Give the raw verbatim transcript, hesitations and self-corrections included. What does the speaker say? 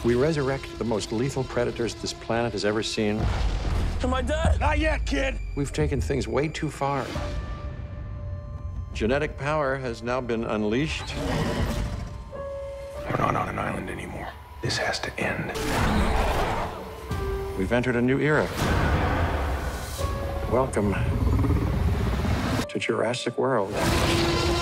We resurrect the most lethal predators this planet has ever seen. Am I dead? Not yet, kid. We've taken things way too far. Genetic power has now been unleashed. We're not on an island anymore. This has to end. We've entered a new era. Welcome to Jurassic World.